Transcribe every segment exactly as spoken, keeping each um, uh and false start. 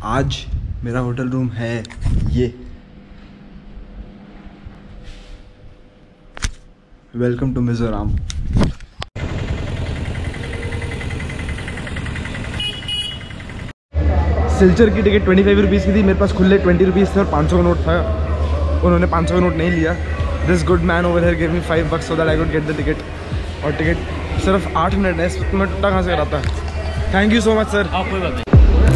आज मेरा hotel room है ये। Welcome to Mizoram. सिलचर की टिकट ट्वेंटी फाइव रुपीज़ की थी, मेरे पास खुले ट्वेंटी रुपीज़ थे और पाँच सौ का नोट था। उन्होंने पाँच सौ का नोट नहीं लिया। This good man over here give me five bucks so that I could get the ticket. और टिकट सिर्फ आठ मिनट है, इस वक्त मैं टुट्टा कहाँ से कराता है। Thank you so much sir. आप कोई बात नहीं।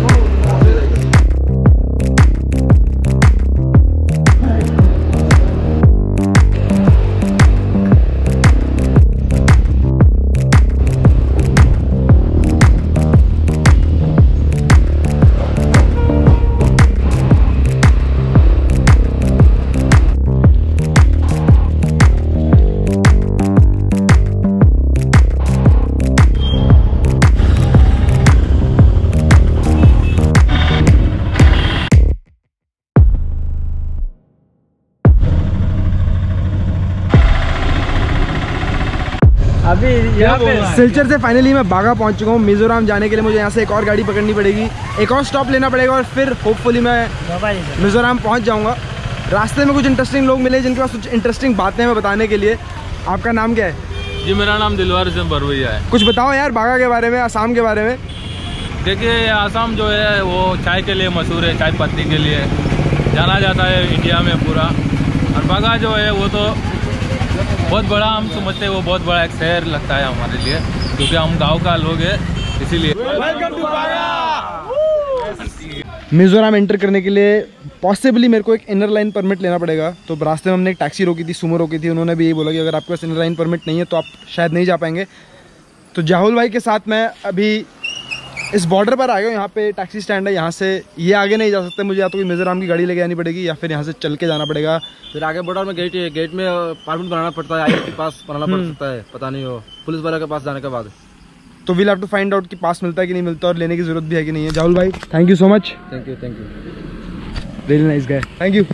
अभी यहाँ पे सिलचर से फाइनली मैं बागा पहुँच चुका हूँ। मिजोरम जाने के लिए मुझे यहाँ से एक और गाड़ी पकड़नी पड़ेगी, एक और स्टॉप लेना पड़ेगा और फिर होपफुली मैं मिजोरम पहुँच जाऊँगा। रास्ते में कुछ इंटरेस्टिंग लोग मिले जिनके पास कुछ इंटरेस्टिंग बातें हैं बताने के लिए। आपका नाम क्या है? जी मेरा नाम दिलवार सिंह बरवैया है। कुछ बताओ यार बागा के बारे में, आसाम के बारे में। देखिए आसाम जो है वो चाय के लिए मशहूर है, चाय पत्ती के लिए जाना जाता है इंडिया में पूरा। और बागा जो है वो तो बहुत बड़ा, हम समझते हैं वो बहुत बड़ा एक शहर लगता है हमारे लिए, क्योंकि हम गांव का लोग हैं इसीलिए। वेलकम टू बागा। मिजोरम एंटर करने के लिए पॉसिबली मेरे को एक इनर लाइन परमिट लेना पड़ेगा। तो रास्ते में हमने एक टैक्सी रोकी थी, सुमो रोकी थी। उन्होंने भी यही बोला कि अगर आपके पास इनर लाइन परमिट नहीं है तो आप शायद नहीं जा पाएंगे। तो जाहुल भाई के साथ मैं अभी इस बॉर्डर पर आ गया हूँ। यहाँ पे टैक्सी स्टैंड है, यहाँ से ये आगे नहीं जा सकते, मुझे या तो कोई मिजोरम की गाड़ी लेके आनी पड़ेगी या फिर यहाँ से चल के जाना पड़ेगा। फिर आगे बॉर्डर में गेट है, गेट में परमिट बनाना पड़ता है, आई के पास बनाना पड़ सकता है, पता नहीं हो पुलिस वाले के पास जाने के बाद। तो we'll have to find out कि पास मिलता है कि नहीं मिलता और लेने की जरूरत भी है कि नहीं है। जाहुल भाई thank you so much. Thank you thank you really nice guy, thank you.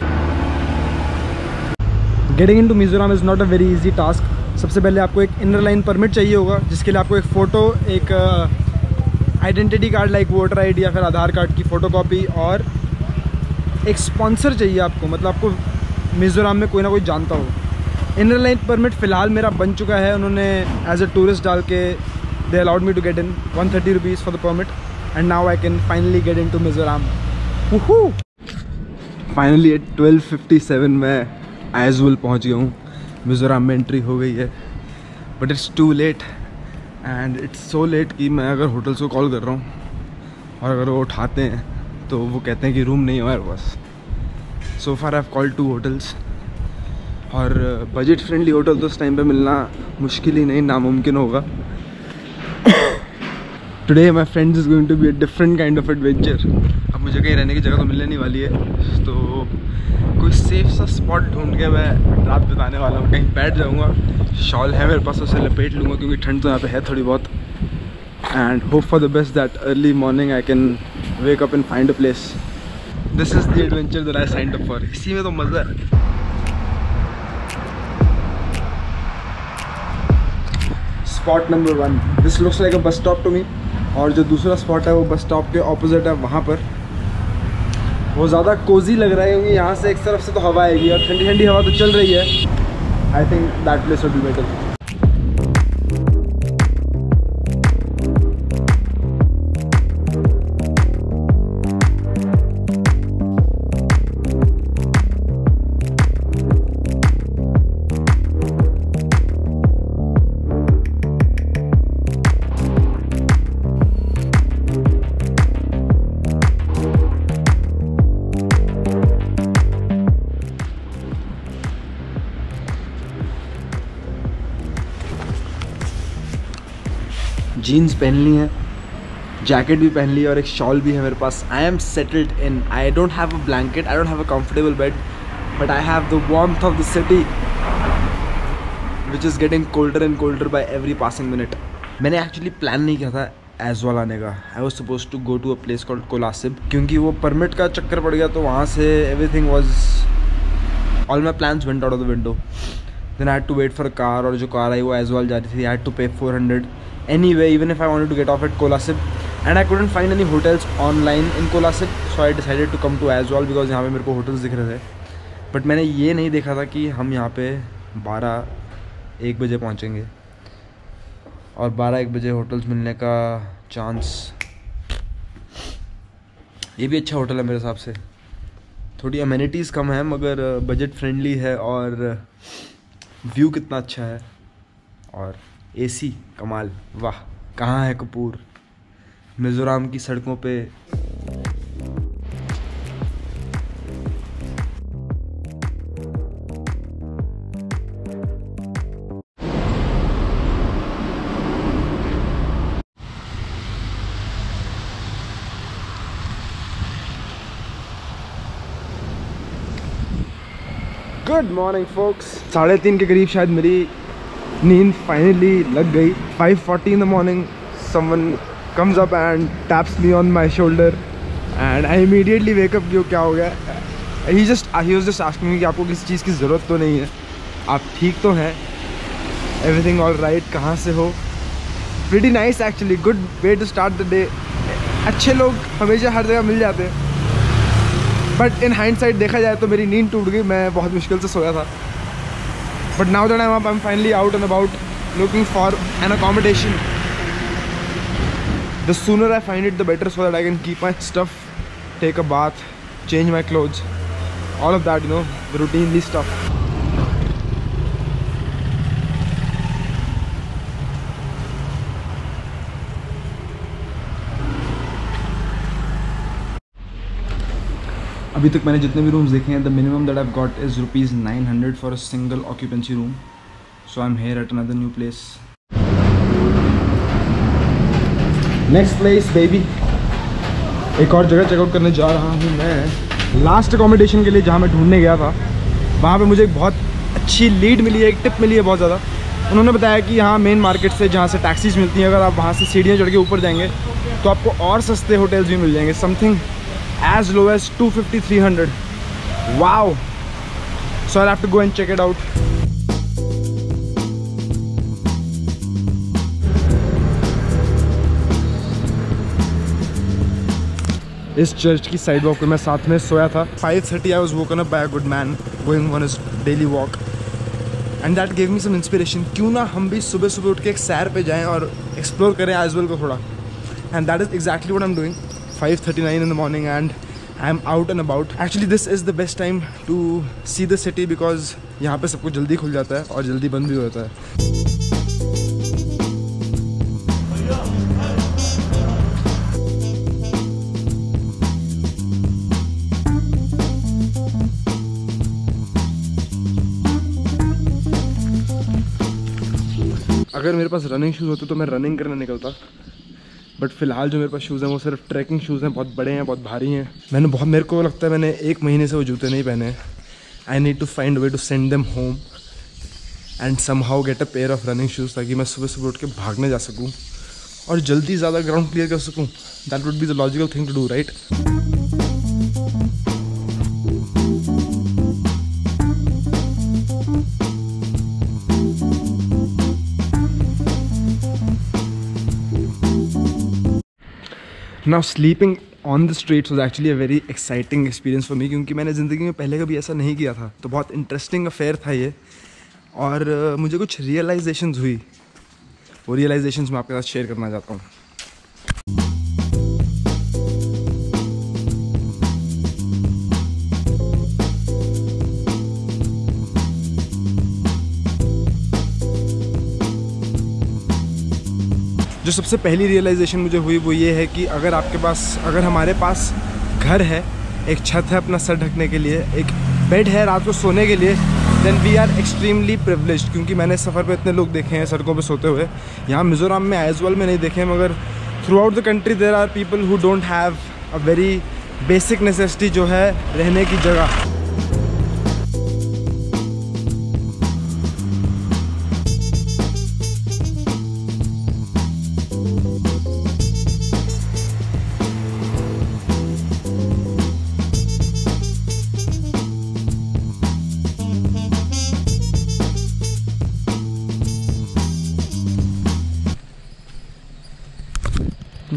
Getting into Mizoram is not a very easy task. सबसे पहले आपको एक इनर लाइन परमिट चाहिए होगा, जिसके लिए आपको एक फ़ोटो, एक identity card like voter ID या फिर आधार कार्ड की फ़ोटोकॉपी और एक स्पॉन्सर चाहिए आपको, मतलब आपको मिजोरम में कोई ना कोई जानता हो। इनर लाइन परमिट फ़िलहाल मेरा बन चुका है, उन्होंने एज अ टूरिस्ट डाल के they allowed me to get in one thirty rupees for the permit and now I can finally get in to Mizoram. Finally at twelve fifty seven में आइजवल पहुँच गया हूँ। मिजोरम में एंट्री हो गई है but it's too late and it's so late कि मैं अगर होटल्स को कॉल कर रहा हूँ और अगर वो उठाते हैं तो वो कहते हैं कि रूम नहीं है हमारे पास। So far I have called to hotels और बजट फ्रेंडली होटल तो उस टाइम पे मिलना मुश्किल ही नहीं, नामुमकिन होगा। Today my friends is going to be a different kind of adventure. अब मुझे कहीं रहने की जगह तो मिलने नहीं वाली है, तो कोई सेफ सा स्पॉट ढूंढ के मैं रात बिताने वाला हूँ। कहीं बैठ जाऊँगा, शॉल है मेरे पास, उसे लपेट लूँगा क्योंकि ठंड तो यहाँ पे है थोड़ी बहुत। And hope for the best that early morning I can wake up and find a place. This is the adventure that I signed up for. इसी में तो मज़ा है। Spot number one, this looks like a bus stop to me. और जो दूसरा spot है वो बस स्टॉप के ऑपोजिट है, वहाँ पर वो ज़्यादा कोजी लग रहा है क्योंकि यहाँ से एक तरफ से तो हवा आएगी और ठंडी ठंडी हवा तो चल रही है। I think that place would be better. Jeans पहन ली है, जैकेट भी पहन ली है और एक शॉल भी है मेरे पास। I am settled in. I don't have a blanket, I don't have a comfortable bed, but I have the warmth of the city which is getting colder and colder by every passing minute. मैंने actually plan नहीं किया था आइजवाल आने का। I was suppose to go to a place called Kolasib, क्योंकि वो permit का चक्कर पड़ गया तो वहाँ से everything was, all my plans went out of the window. Then I had to wait for a car, और जो कार आई वो आइजवाल जा रही थी। I had to pay four hundred anyway, even if I wanted to get off at Kolasib, and I couldn't find any hotels online in Kolasib, so I decided to come to Aizawl because यहाँ पे मेरे को hotels दिख रहे थे। But मैंने ये नहीं देखा था कि हम यहाँ पे बारह एक बजे पहुँचेंगे और बारह एक बजे होटल्स मिलने का चांस। ये भी अच्छा होटल है मेरे हिसाब से, थोड़ी अमेनिटीज़ कम है मगर बजट फ्रेंडली है और व्यू कितना अच्छा है और एसी कमाल। वाह, कहाँ है कपूर? मिज़ोरम की सड़कों पे। Good morning folks. साढ़े तीन के करीब शायद मेरी नींद फाइनली लग गई। Five forty in the morning someone comes up and taps me on my shoulder and I immediately wake up. क्यों, क्या हो गया? He just he was just asking me कि आपको किसी चीज़ की ज़रूरत तो नहीं है, आप ठीक तो हैं, एवरीथिंग ऑल राइट, कहाँ से हो? Pretty nice actually, good way to start the day. अच्छे लोग हमेशा हर जगह मिल जाते हैं, बट इन हाइंडसाइट देखा जाए तो मेरी नींद टूट गई, मैं बहुत मुश्किल से सोया था। But now that I am I am finally out and about looking for an accommodation. The sooner I find it the better, so that I can keep my stuff, take a bath, change my clothes, all of that, you know, the routinely stuff. अभी तक मैंने जितने भी rooms देखे हैं, the minimum that I have got is rupees nine hundred for a single occupancy room. So I am here at another new place. Next place baby, एक और जगह चेकआउट करने जा रहा हूँ मैं। लास्ट अकोमोडेशन के लिए जहाँ मैं ढूंढने गया था, वहाँ पे मुझे एक बहुत अच्छी लीड मिली है, एक टिप मिली है बहुत ज़्यादा। उन्होंने बताया कि यहाँ मेन मार्केट से जहाँ से टैक्सीज मिलती हैं, अगर आप वहाँ से सीढ़ियाँ चढ़ के ऊपर जाएंगे तो आपको और सस्ते होटल्स भी मिल जाएंगे, something as low as two fifty, three hundred. Wow! So I'll have to go and check it out. इस चर्च की साइड वॉक पे मैं साथ में सोया था। five thirty I was woken up by a good man going on his daily walk and that gave me some inspiration. क्यों ना हम भी सुबह सुबह उठ के एक सैर पे जाएं और एक्सप्लोर करें आइजवल को थोड़ा। And that is exactly what I'm doing. five thirty-nine in the morning and I am out and about. Actually this is the best time to see the city because यहाँ पे सब कुछ जल्दी खुल जाता है और जल्दी बंद भी होता है। अगर मेरे पास रनिंग शूज़ होते तो मैं रनिंग करने निकलता, बट फिलहाल जो मेरे पास शूज़ हैं वो सिर्फ ट्रैकिंग शूज़ हैं, बहुत बड़े हैं, बहुत भारी हैं। मैंने बहुत मेरे को लगता है मैंने एक महीने से वो जूते नहीं पहने। I need to find way to send them home and somehow get a pair of running shoes, ताकि मैं सुबह सुबह उठ के भागने जा सकूँ और जल्दी ज़्यादा ग्राउंड क्लियर कर सकूँ। That would be the logical thing to do, right? Now sleeping on the streets was actually a very exciting experience for me, क्योंकि मैंने ज़िंदगी में पहले कभी ऐसा नहीं किया था, तो बहुत इंटरेस्टिंग अफेयर था ये। और uh, मुझे कुछ रियलाइजेशंस हुई, वो रियलाइजेशंस मैं आपके साथ शेयर करना चाहता हूँ। जो सबसे पहली रियलाइजेशन मुझे हुई वो ये है कि अगर आपके पास अगर हमारे पास घर है, एक छत है अपना सर ढकने के लिए, एक बेड है रात को सोने के लिए, then we are extremely privileged. क्योंकि मैंने सफ़र पे इतने लोग देखे हैं सड़कों पे सोते हुए, यहाँ मिज़ोरम में आइजवाल में नहीं देखे हैं, मगर throughout the country there are people who don't have a very basic necessity जो है रहने की जगह।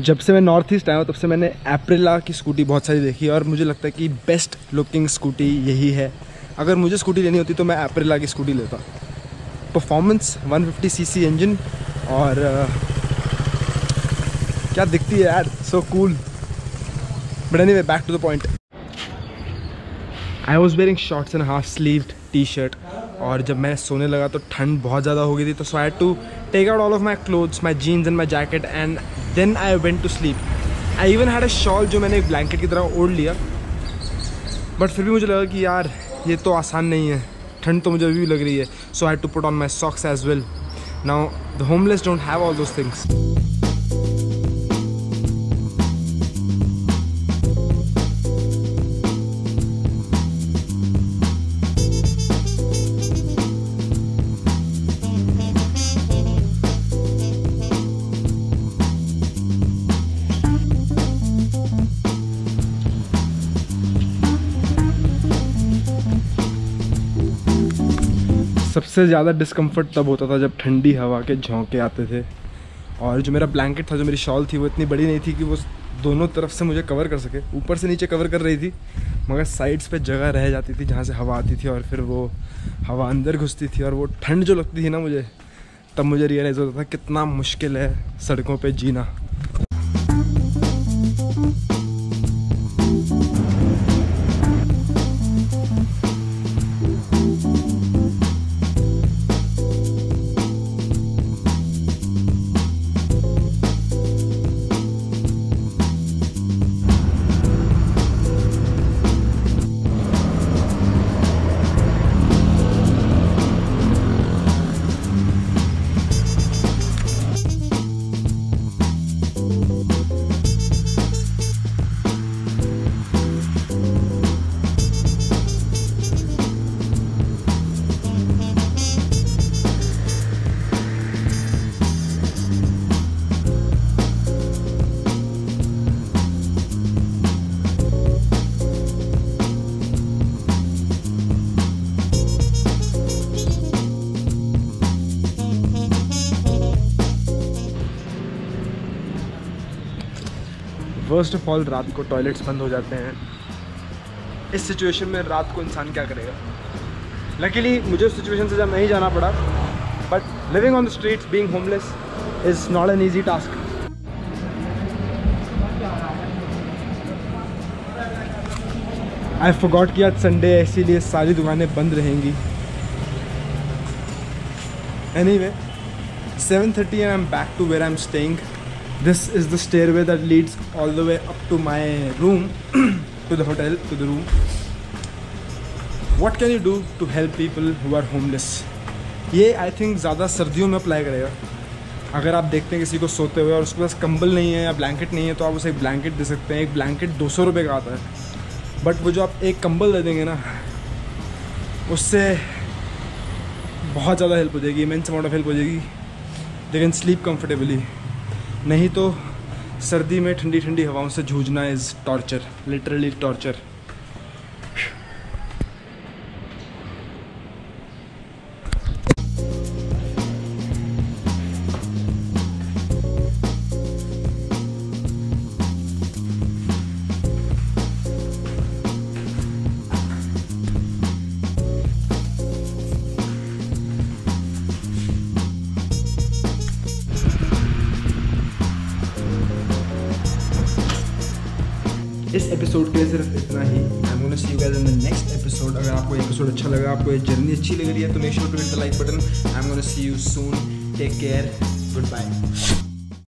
जब से मैं नॉर्थ ईस्ट आया हूँ तब से मैंने एप्रिला की स्कूटी बहुत सारी देखी है और मुझे लगता है कि बेस्ट लुकिंग स्कूटी यही है। अगर मुझे स्कूटी लेनी होती तो मैं एप्रिला की स्कूटी लेता। Performance one fifty C C engine और uh, क्या दिखती है यार, so cool. But anyway back to the point. I was wearing shorts and half sleeved T shirt और जब मैं सोने लगा तो ठंड बहुत ज़्यादा हो गई थी, तो so I had to take out all of my clothes, my jeans and my jacket and then I went to sleep. I even had a shawl जो मैंने एक ब्लैंकेट की तरह ओढ़ लिया, बट फिर भी मुझे लगा कि यार ये तो आसान नहीं है, ठंड तो मुझे अभी भी लग रही है। So I had to put on my socks as well. Now the homeless don't have all those things. सबसे ज़्यादा डिस्कम्फर्ट तब होता था जब ठंडी हवा के झोंके आते थे और जो मेरा ब्लैंकेट था, जो मेरी शॉल थी, वो इतनी बड़ी नहीं थी कि वो दोनों तरफ से मुझे कवर कर सके। ऊपर से नीचे कवर कर रही थी मगर साइड्स पे जगह रह जाती थी जहाँ से हवा आती थी और फिर वो हवा अंदर घुसती थी और वो ठंड जो लगती थी ना मुझे, तब मुझे रियलाइज़ होता था कितना मुश्किल है सड़कों पर जीना। फर्स्ट ऑफ ऑल रात को टॉयलेट्स बंद हो जाते हैं। इस सिचुएशन में रात को इंसान क्या करेगा? लकीली मुझे उस सिचुएशन से जब नहीं जाना पड़ा, but living on the streets being homeless is not an easy task. I forgot कि आज संडे है इसीलिए सारी दुकानें बंद रहेंगी। Anyway seven thirty and I am back to where I am staying. This is the stairway that leads all the way up to my room, to the hotel, to the room. What can you do to help people who are homeless? ये I think ज़्यादा सर्दियों में apply करेगा। अगर आप देखते हैं किसी को सोते हुए और उसके पास कंबल नहीं है या ब्लैंकेट नहीं है तो आप उसे एक ब्लैंकेट दे सकते हैं। एक ब्लैंकेट दो सौ रुपये का आता है, बट वो जो आप एक कंबल दे देंगे ना, उससे बहुत ज़्यादा हेल्प हो जाएगी, इमेंस अमाउंट ऑफ हेल्प हो जाएगी। They can sleep comfortably. नहीं तो सर्दी में ठंडी ठंडी हवाओं से जूझना इज़ टॉर्चर, लिटरली टॉर्चर। इस एपिसोड के लिए सिर्फ इतना ही। I am gonna see you guys in the next episode. अगर आपको एपिसोड अच्छा लगा, आपको ये जर्नी अच्छी लग रही है तो make sure to hit the like button. I am gonna see you soon. Take care, good bye.